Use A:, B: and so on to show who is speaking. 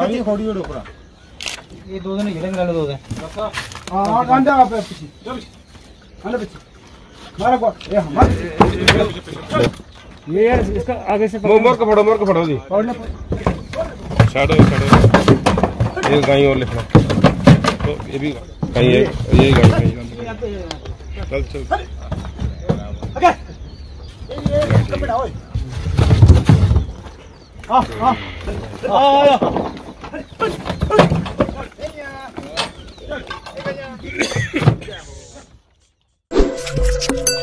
A: ये खोड़ी उड़ ऊपर
B: ये दो दिन झेलेंगे डालो दो दिन
A: हां गंडा पे पीछे गंडा पीछे मारा को ये हमारे
B: ये यार इसका आगे से
C: मोर को फड़ो जी
A: पकड़ने
C: छाड़ो ये गाय और लिखना तो ये भी गाय है ये गाय चल
A: ओके ये कम बैठा ओए हां हां